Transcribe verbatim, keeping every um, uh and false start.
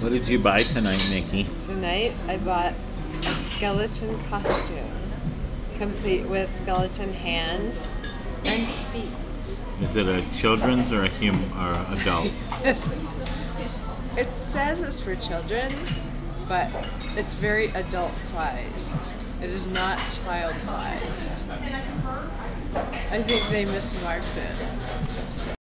What did you buy tonight, Nikki? Tonight I bought a skeleton costume, complete with skeleton hands and feet. Is it a children's or a hum or adults? It says it's for children, but it's very adult sized. It is not child sized. I think they mismarked it.